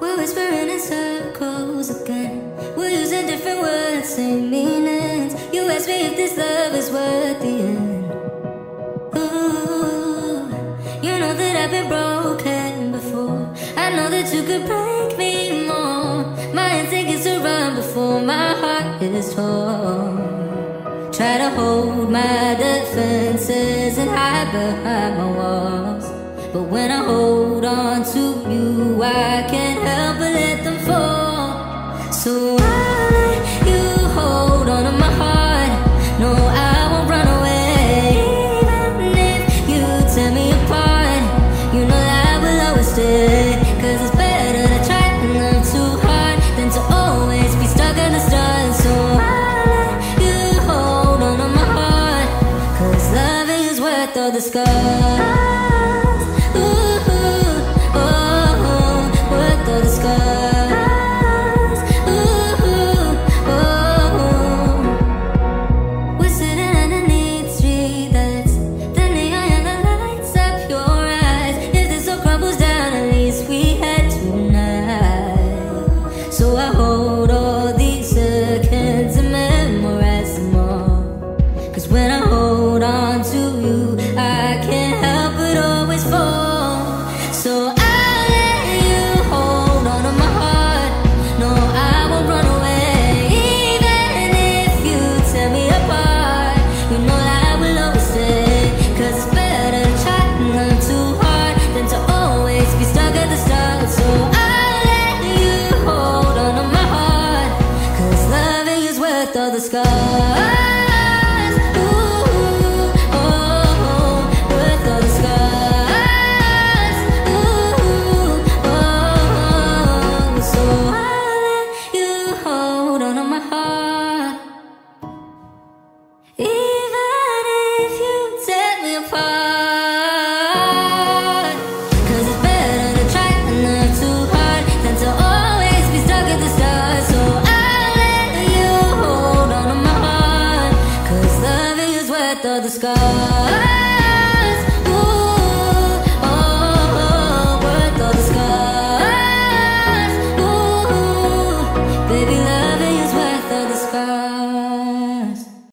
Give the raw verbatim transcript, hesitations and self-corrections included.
We're whispering in circles again. We're using different words, same meanings. You ask me if this love is worth the end. Ooh, you know that I've been broken before. I know that you could break me more. My instinct is to run before my heart is torn. Try to hold my defenses and hide behind my walls, but when I hold on to you, I can't help but let them fall. So I'll let you hold on to my heart. No, I won't run away. Even if you tear me apart, you know that I will always stay. Cause it's better to try to love too hard than to always be stuck in the stars. So I'll let you hold on to my heart, cause loving is worth all the scars. So I hold all these seconds and memorize them all. Cause when I hold on to you, I can't help but always fall. So I'll let you hold on to my heart. No, I won't run away. Even if you tear me apart, you know that I will always stay. Cause it's better to try to love too hard than to always be stuck at the start. So I all the scars, ooh, oh, oh, worth all the scars, ooh, oh, oh. So I'll let you hold on to my heart, even if you tear me apart. Cause it's better to try and love too hard than to always be stuck at the start. So all the scars.